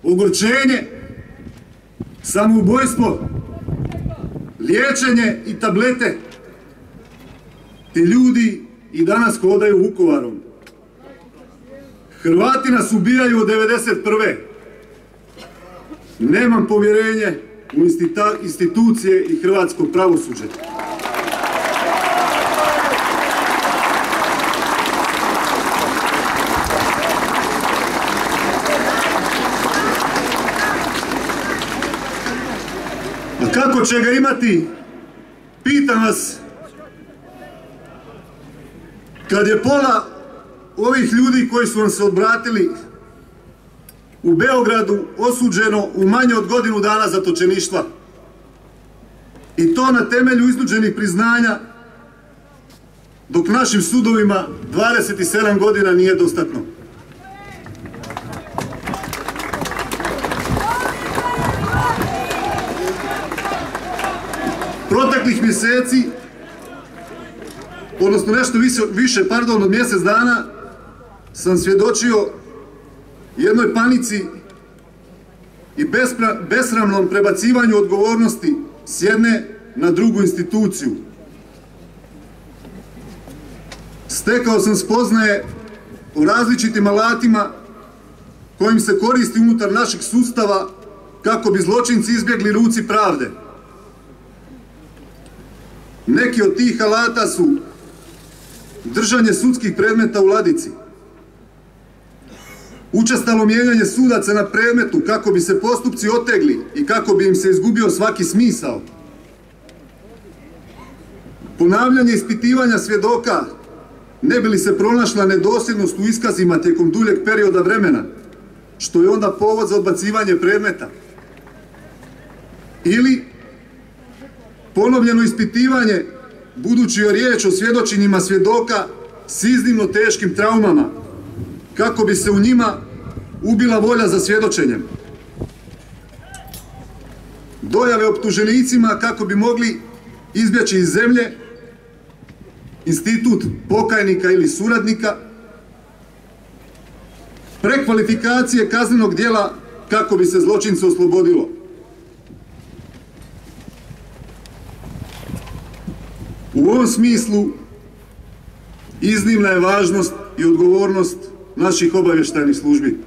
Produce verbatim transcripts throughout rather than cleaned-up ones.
ogorčenje, samoubojstvo, liječenje i tablete. Ti ljudi i danas hodaju Vukovarom. Hrvati nas ubijaju od devedeset prve. Nemam povjerenje u institucije i hrvatsko pravosuđe. A kako će ga imati, pitam vas, kad je pola ovih ljudi koji su vam se obratili u Beogradu osuđeno u manje od godinu dana zatočeništva. I to na temelju iznuđenih priznanja, dok našim sudovima dvadeset sedam godina nije dostatno. Proteklih mjeseci, odnosno nešto više, više pardon, od mjesec dana, sam svjedočio jednoj panici i besramnom prebacivanju odgovornosti s jedne na drugu instituciju. Stekao sam spoznaje o različitim alatima kojim se koristi unutar našeg sustava kako bi zločinci izbjegli ruci pravde. Neki od tih alata su držanje sudskih predmeta u ladici, učestalo mijenjanje sudaca na predmetu kako bi se postupci otegli i kako bi im se izgubio svaki smisao, ponavljanje ispitivanja svjedoka ne bi li se pronašla nedosljednost u iskazima tijekom duljeg perioda vremena, što je onda povod za odbacivanje predmeta, ili ponovljeno ispitivanje budući je riječ o svjedočenjima svjedoka s iznimno teškim traumama, kako bi se u njima ubila volja za svjedočenjem. Dojave optuženicima kako bi mogli izbjeći iz zemlje, institut pokajnika ili suradnika, prekvalifikacije kaznenog djela kako bi se zločince oslobodilo. U ovom smislu iznimna je važnost i odgovornost naših obavještajnih službi.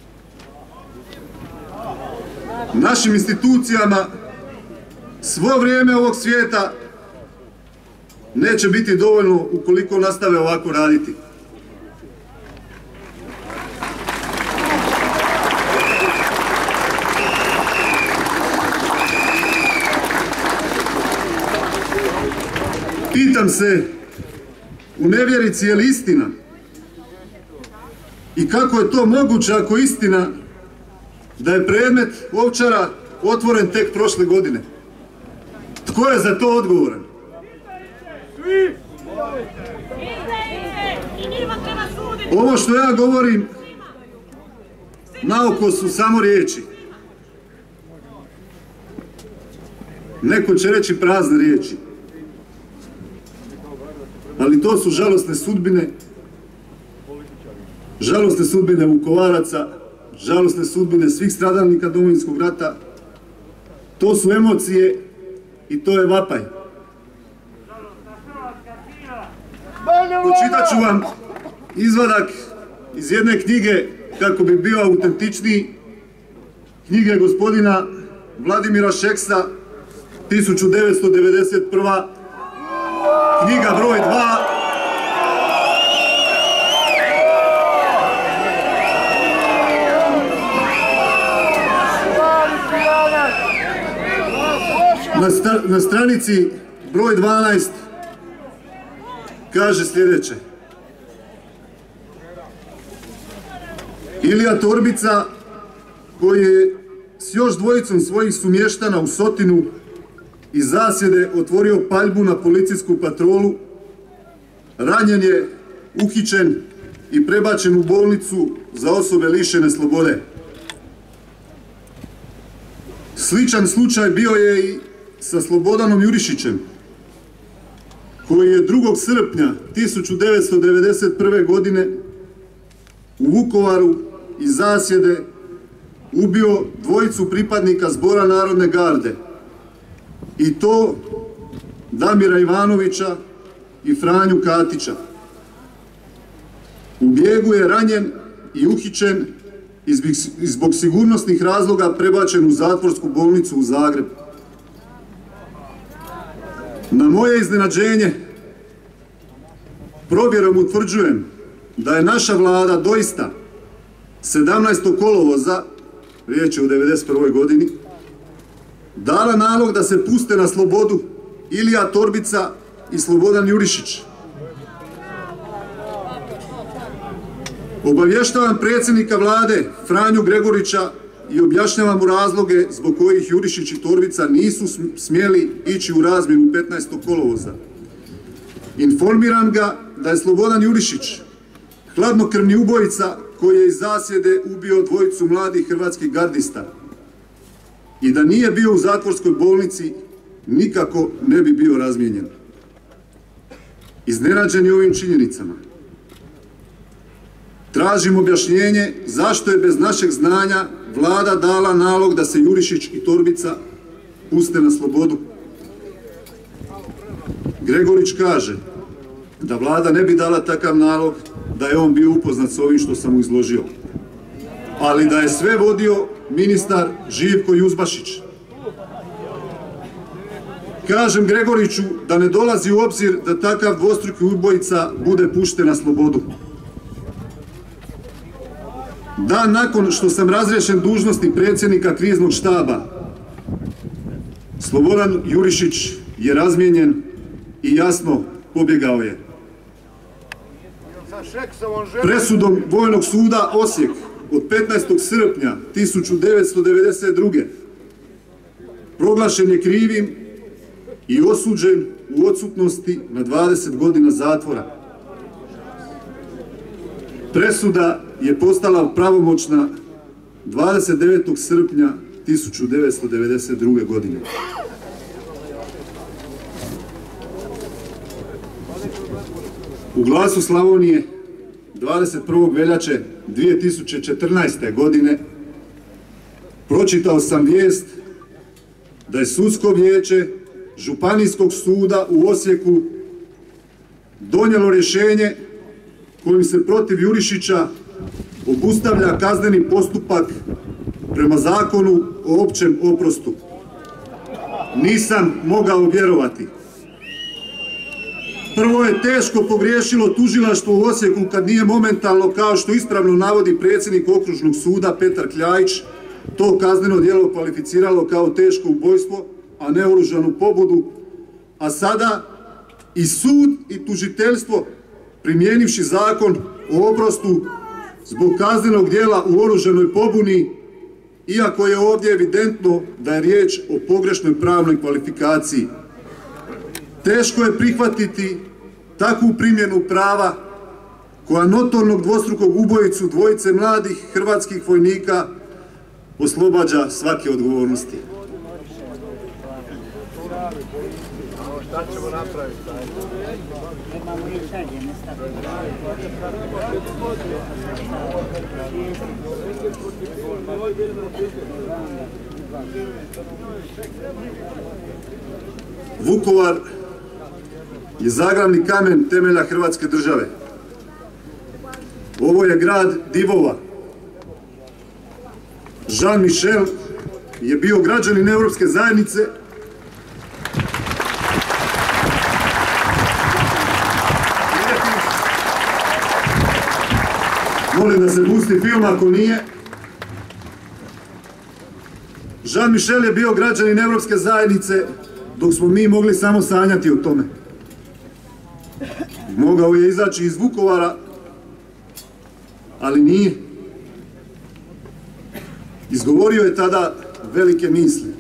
Našim institucijama svo vrijeme ovog svijeta neće biti dovoljno ukoliko nastave ovako raditi. Pitam se u nevjerici je li istina i kako je to moguće ako je istina da je predmet Ovčara otvoren tek prošle godine. Tko je za to odgovoran? Ovo što ja govorim naoko su samo riječi. Neko će reći prazne riječi. Ali to su žalosne sudbine, žalosne sudbine Vukovaraca, žalosne sudbine svih stradalnika Domovinskog rata. To su emocije i to je vapaj. Pročitat ću vam izvadak iz jedne knjige kako bi bio autentičniji, knjige gospodina Vladimira Šeksa, tisuću devetsto devedeset prva. Knjiga broj dva. Na, sta, na stranici broj dvanaest kaže sljedeće. Ilija Torbica, koji je s još dvojicom svojih sumještana u Sotinu iz zasjede otvorio paljbu na policijsku patrolu, ranjen je, uhićen i prebačen u bolnicu za osobe lišene slobode. Sličan slučaj bio je i sa Slobodanom Jurišićem, koji je drugog srpnja tisuću devetsto devedeset prve godine u Vukovaru iz zasjede ubio dvojicu pripadnika Zbora narodne garde, i to Damira Ivanovića i Franju Katića. U bijegu je ranjen i uhićen i zbog sigurnosnih razloga prebačen u zatvorsku bolnicu u Zagreb. Na moje iznenađenje, provjerom utvrđujem da je naša vlada doista sedamnaestog kolovoza, riječ je o devedeset prvoj godini, dala nalog da se puste na slobodu Ilija Torbica i Slobodan Jurišić. Obavještavam predsjednika vlade Franju Gregorića i objašnjavam mu razloge zbog kojih Jurišić i Torbica nisu smjeli ići u razmjenu petnaestog kolovoza. Informiram ga da je Slobodan Jurišić hladnokrvni ubojica koji je iz zasjede ubio dvojicu mladih hrvatskih gardista i da nije bio u zatvorskoj bolnici nikako ne bi bio razmijenjen. Iznenađeni ovim činjenicama, tražim objašnjenje zašto je bez našeg znanja vlada dala nalog da se Jurišić i Torbica puste na slobodu. Gregorić kaže da vlada ne bi dala takav nalog da je on bio upoznat s ovim što sam mu izložio, ali da je sve vodio ministar Živko Juzbašić. Kažem Gregoriću da ne dolazi u obzir da takav dvostruki ubojica bude pušten na slobodu. Dan nakon što sam razriješen dužnosti predsjednika kriznog štaba, Slobodan Jurišić je razmijenjen i jasno pobjegao je. Presudom Vojnog suda Osijek od petnaestog srpnja tisuću devetsto devedeset druge. proglašen je krivim i osuđen u odsutnosti na dvadeset godina zatvora. Presuda je postala pravomoćna dvadeset devetog srpnja tisuću devetsto devedeset druge. godine. U Glasu Slavonije dvadeset prvog veljače dvije tisuće četrnaeste. godine pročitao sam vijest da je sudsko vijeće Županijskog suda u Osijeku donijelo rješenje kojim se protiv Jurišića obustavlja kazneni postupak prema zakonu o općem oprostu. Nisam mogao vjerovati. Prvo je teško pogriješilo tužilaštvo u Osijeku kad nije momentalno, kao što ispravno navodi predsjednik okružnog suda Petar Kljajić, to kazneno djelo kvalificiralo kao teško ubojstvo, a ne oružanu pobudu, a sada i sud i tužiteljstvo, primijenivši zakon o oprostu zbog kaznenog djela u oružanoj pobuni, iako je ovdje evidentno da je riječ o pogrešnoj pravnoj kvalifikaciji. Teško je prihvatiti takvu primjenu prava koja notornog dvostrukog ubojicu dvojice mladih hrvatskih vojnika oslobađa svake odgovornosti. Šta ćemo napraviti? Vukovar je zaglavni kamen temelja Hrvatske države. Ovo je grad divova. Jean Michel je bio građanin Europske zajednice Molim da se pusti film ako nije. Jean Michel je bio građanin Europske zajednice dok smo mi mogli samo sanjati o tome. Mogao je izaći iz Vukovara, ali nije. Izgovorio je tada velike misli.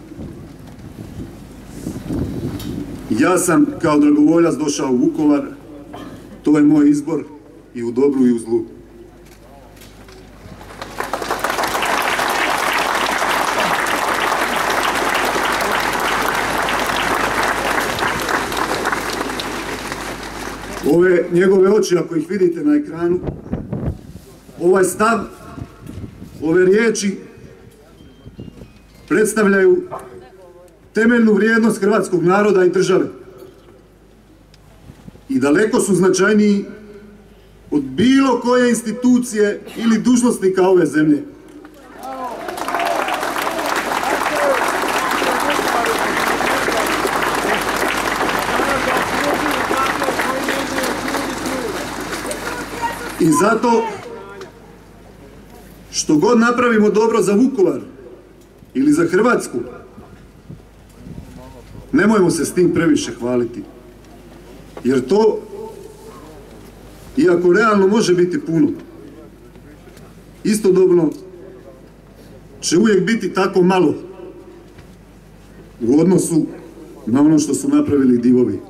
Ja sam kao dragovoljac došao u Vukovar, to je moj izbor i u dobru i u zlu. Ove njegove oči, ako ih vidite na ekranu, ovaj stav, ove riječi predstavljaju temeljnu vrijednost hrvatskog naroda i države. I daleko su značajniji od bilo koje institucije ili dužnosnika ove zemlje. I zato što god napravimo dobro za Vukovar ili za Hrvatsku, nemojmo se s tim previše hvaliti. Jer to, iako realno može biti puno, istodobno će uvijek biti tako malo u odnosu na ono što su napravili divovi.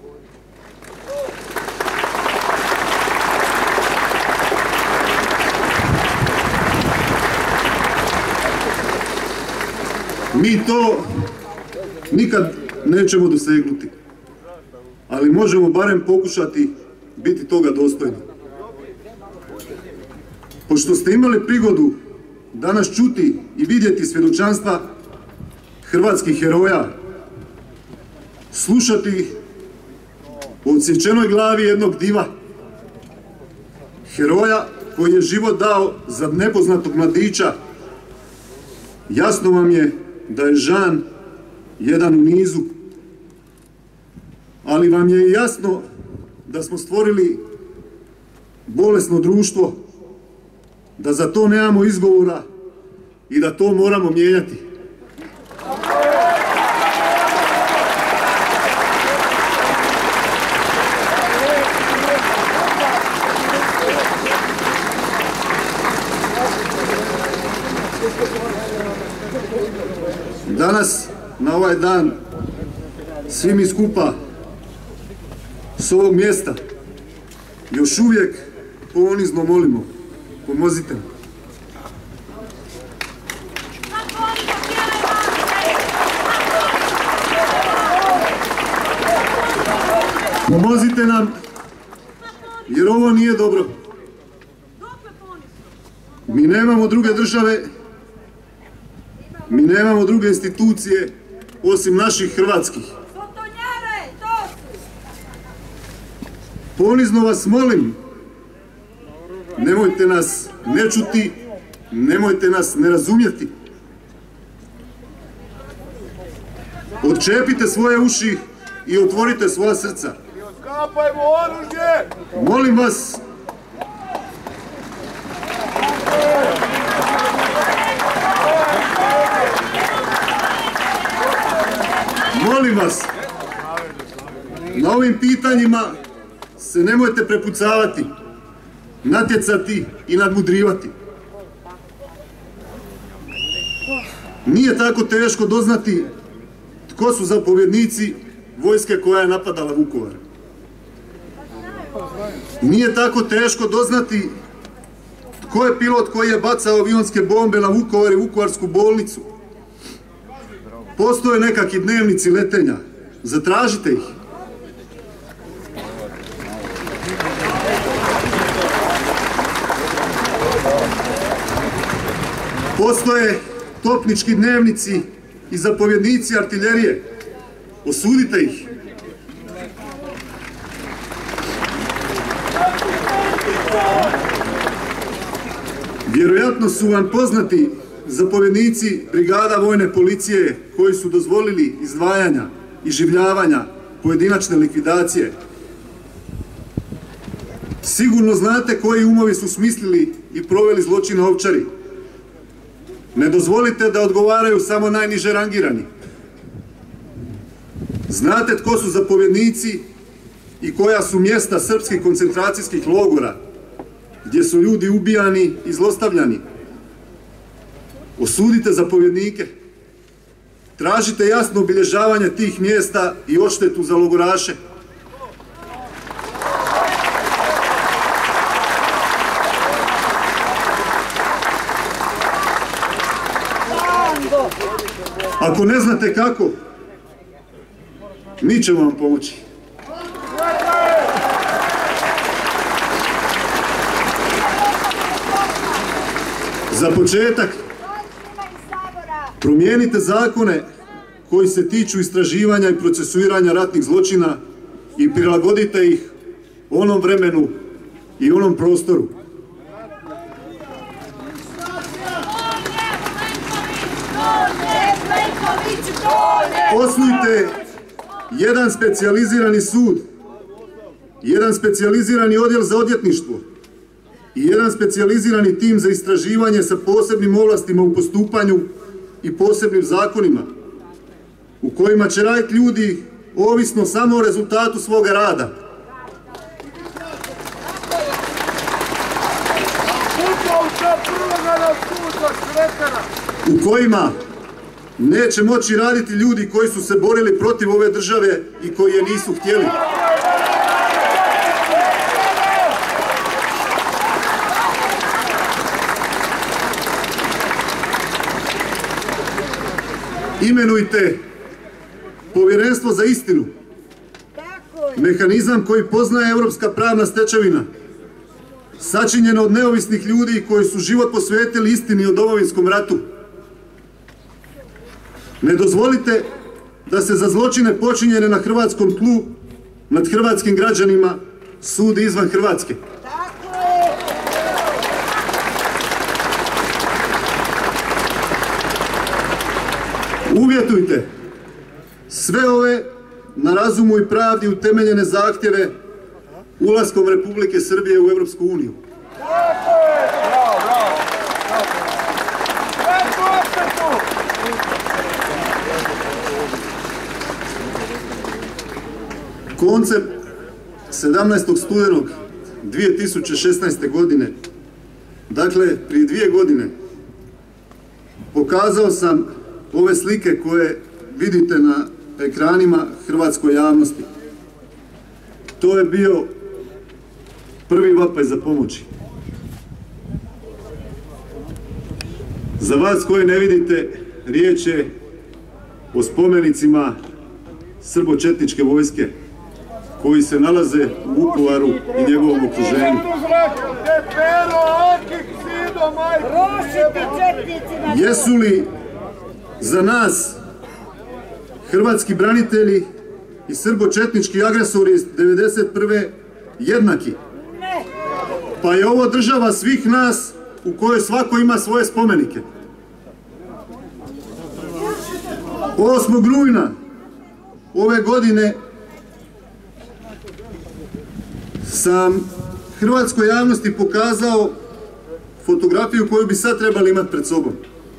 Mi to nikad nećemo dosegnuti, ali možemo barem pokušati biti toga dostojni. Pošto ste imali prigodu danas čuti i vidjeti svjedočanstva hrvatskih heroja, slušati o odsječenoj glavi jednog diva, heroja koji je život dao za nepoznatog mladića, jasno vam je da je Žan jedan u nizu, ali vam je jasno da smo stvorili bolesno društvo, da za to nemamo izgovora i da to moramo mijenjati. Danas, na ovaj dan, svi mi skupa s ovog mjesta još uvijek ponizno molimo, pomozite nam. Pomozite nam, jer ovo nije dobro. Mi nemamo druge države, mi nemamo druge institucije osim naših hrvatskih. Ponizno vas molim, nemojte nas ne čuti, nemojte nas ne razumjeti. Odčepite svoje uši i otvorite svoja srca. Molim vas, molim vas, na ovim pitanjima se nemojte prepucavati, natjecati i nadmudrivati. Nije tako teško doznati tko su zapovjednici vojske koja je napadala Vukovar. Nije tako teško doznati tko je pilot koji je bacao avionske bombe na Vukovar i Vukovarsku bolnicu. Postoje nekakvi dnevnici letenja, zatražite ih. Postoje topnički dnevnici i zapovjednici artiljerije, osudite ih. Vjerojatno su vam poznati zapovjednici brigada vojne policije koji su dozvolili izdvajanja, iživljavanja, pojedinačne likvidacije. Sigurno znate koji umovi su smislili i proveli zločine Ovčari. Ne dozvolite da odgovaraju samo najniže rangirani. Znate tko su zapovjednici i koja su mjesta srpskih koncentracijskih logora gdje su ljudi ubijani i zlostavljani. Osudite zapovjednike. Tražite jasno obilježavanje tih mjesta i odštetu za logoraše. Ako ne znate kako, mi ćemo vam pomoći. Za početak, Promijenite zakone koji se tiču istraživanja i procesuiranja ratnih zločina i prilagodite ih onom vremenu i onom prostoru. Osnujte jedan specijalizirani sud, jedan specijalizirani odjel za odvjetništvo i jedan specijalizirani tim za istraživanje sa posebnim ovlastima u postupanju i posebnim zakonima u kojima će raditi ljudi ovisno samo o rezultatu svoga rada. U kojima neće moći raditi ljudi koji su se borili protiv ove države i koji je nisu htjeli. Imenujte povjerenstvo za istinu, mehanizam koji poznaje europska pravna stečevina, sačinjeno od neovisnih ljudi koji su život posvetili istini o Domovinskom ratu. Ne dozvolite da se za zločine počinjene na hrvatskom tlu, nad hrvatskim građanima, sudi izvan Hrvatske. Uvjetujte sve ove na razumu i pravdi utemeljene zahtjeve ulaskom Republike Srbije u Europsku uniju. Koncem sedamnaestog studenog dvije tisuće šesnaeste. godine, dakle prije dvije godine, pokazao sam ove slike koje vidite na ekranima hrvatskoj javnosti. To je bio prvi vapaj za pomoći. Za vas koji ne vidite, riječ je o spomenicima srbo-četničke vojske koji se nalaze u Vukovaru i njegovom okruženju. Jesu li za nas hrvatski branitelji i srbo-četnički agresori iz devedeset prve jednaki? Pa je ovo država svih nas u kojoj svako ima svoje spomenike. osmog rujna ove godine sam hrvatskoj javnosti pokazao fotografiju koju bi sad trebali imati pred sobom,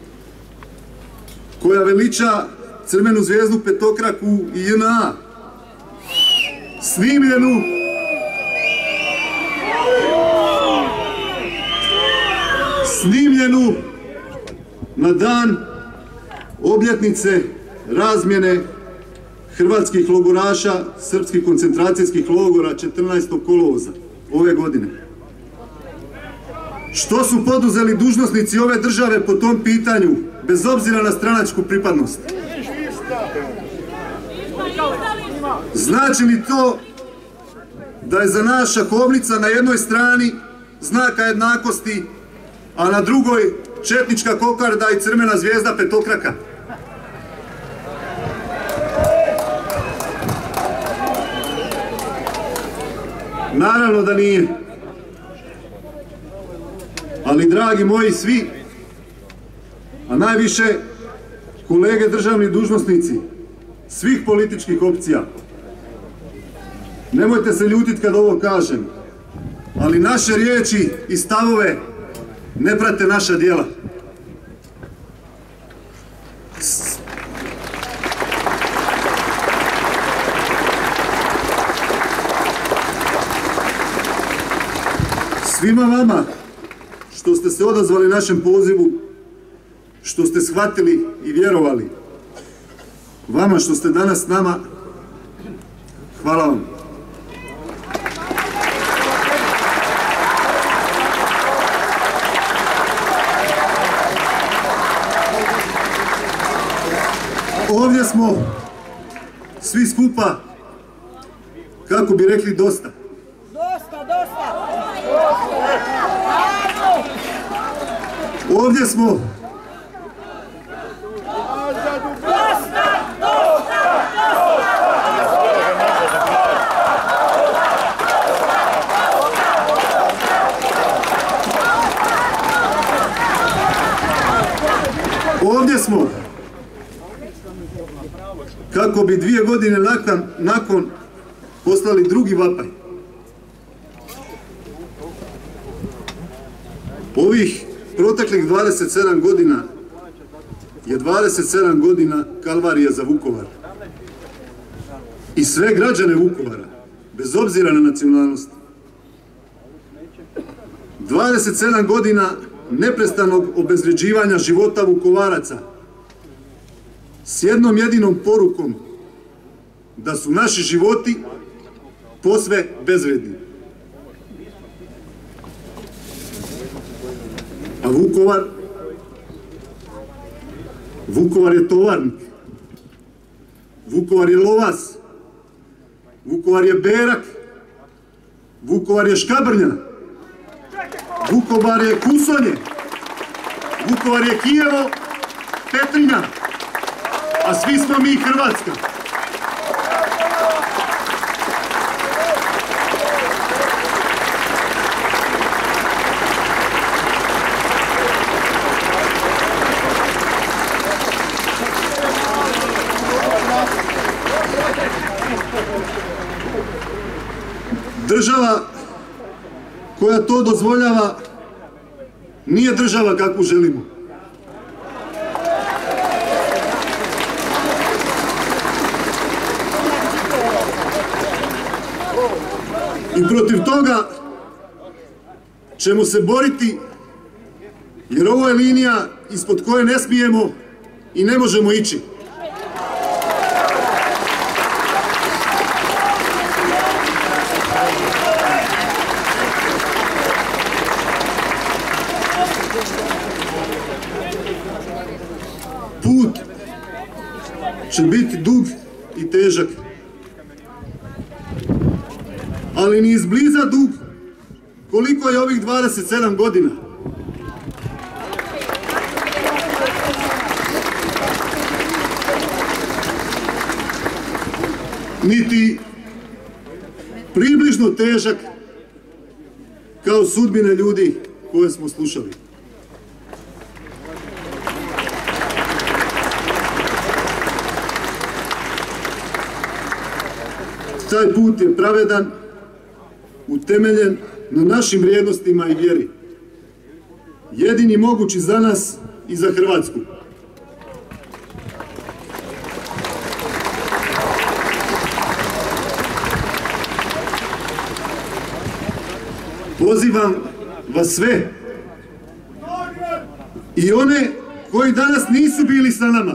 koja veliča crvenu zvijezdu petokraku i J N A, snimljenu snimljenu na dan obljetnice razmjene hrvatskih logoraša srpskih koncentracijskih logora četrnaestog kolovoza ove godine. Što su poduzeli dužnosnici ove države po tom pitanju, bez obzira na stranačku pripadnost? Znači li to da je za nas šahovnica na jednoj strani znaka jednakosti, a na drugoj četnička kokarda i crvena zvijezda petokraka? Naravno da nije. Ali, dragi moji svi, a najviše kolege državni dužnosnici svih političkih opcija, nemojte se ljutiti kad ovo kažem, ali naše riječi i stavove ne prate naša djela. Svima vama što ste se odazvali našem pozivu, što ste shvatili i vjerovali, vama što ste danas s nama, hvala vam. Ovdje smo svi skupa, kako bi rekli, dosta. Dosta, dosta. Ovdje smo Ovdje smo kako bi dvije godine nakon, nakon poslali drugi vapaj. Ovih proteklih dvadeset sedam godina je dvadeset sedam godina kalvarija za Vukovar. I sve građane Vukovara, bez obzira na nacionalnost. dvadeset sedam godina neprestanog obezvređivanja života Vukovaraca s jednom jedinom porukom da su naši životi posve bezvredni. A Vukovar, Vukovar je tovarnik, Vukovar je lovas, Vukovar je berak, Vukovar je škabrnja, Vukovar je kusonje, Vukovar je Kijevo, Petrinja, a svi smo mi Hrvatska. Država koja to dozvoljava nije država kakvu želimo. I protiv toga ćemo se boriti, jer ovo je linija ispod koje ne smijemo i ne možemo ići. Put će biti dug i težak, ali ni izbliza dug koliko je ovih dvadeset sedam godina. Niti približno težak kao sudbine ljudi koje smo slušali. Taj put je pravedan, utemeljen na našim vrijednostima i vjeri. Jedini mogući za nas i za Hrvatsku. Pozivam vas sve i one koji danas nisu bili sa nama.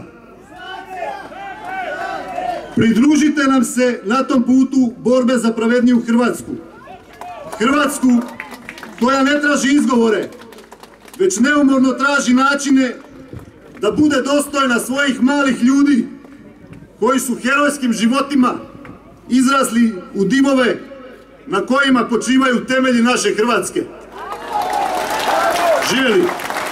Pridružite nam se na tom putu borbe za pravedniju Hrvatsku. Hrvatsku koja ne traži izgovore, već neumorno traži načine da bude dostojna svojih malih ljudi koji su herojskim životima izrasli u divove na kojima počivaju temelji naše Hrvatske. Živjeli!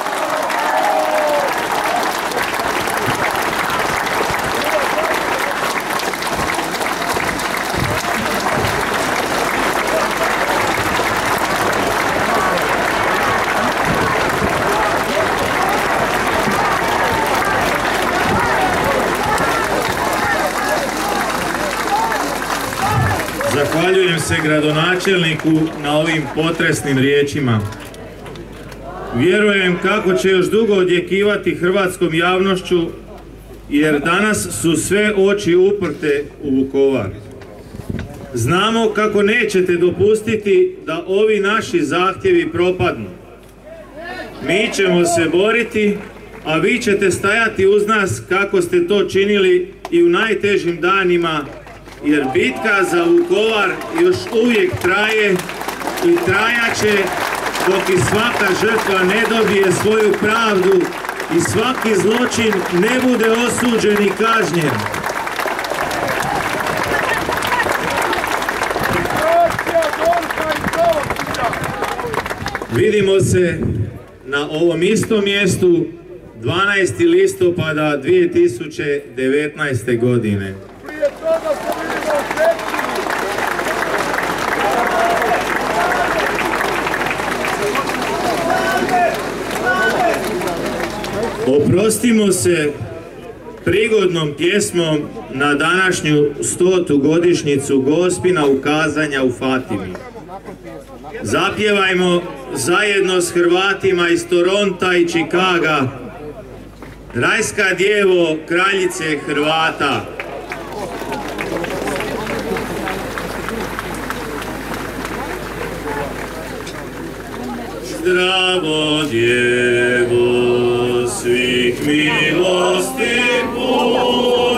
Zahvaljujem se gradonačelniku na ovim potresnim riječima. Vjerujem kako će još dugo odjekivati hrvatskom javnošću, jer danas su sve oči uprte u Vukovar. Znamo kako nećete dopustiti da ovi naši zahtjevi propadnu. Mi ćemo se boriti, a vi ćete stajati uz nas kako ste to činili i u najtežim danima, jer bitka za Vukovar još uvijek traje i trajaće dok i svaka žrtva ne dobije svoju pravdu i svaki zločin ne bude osuđen i kažnjen. Vidimo se na ovom istom mjestu dvanaestog listopada dvije tisuće devetnaeste. godine. Oprostimo se prigodnom pjesmom na današnju stotu godišnjicu Gospina ukazanja u Fatimi. Zapjevajmo zajedno s Hrvatima iz Toronta i Čikaga Rajska djevo, kraljice Hrvata. Zdravo djevo, svih milosti puna.